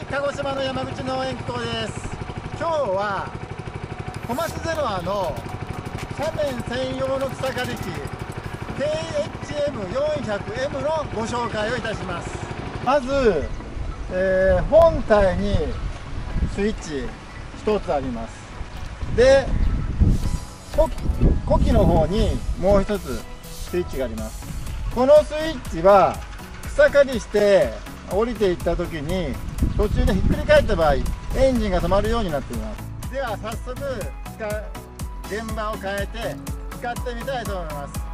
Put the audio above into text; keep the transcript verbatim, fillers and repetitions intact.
鹿児島の山口農園機構です。今日はコマスゼロアの斜面専用の草刈り機 ケーエイチエムよんひゃくエム のご紹介をいたします。まず、えー、本体にスイッチひとつあります。で呼気の方にもう一つスイッチがあります。このスイッチは草刈りして降りていった時に途中でひっくり返った場合エンジンが止まるようになっています。では早速現場を変えて使ってみたいと思います。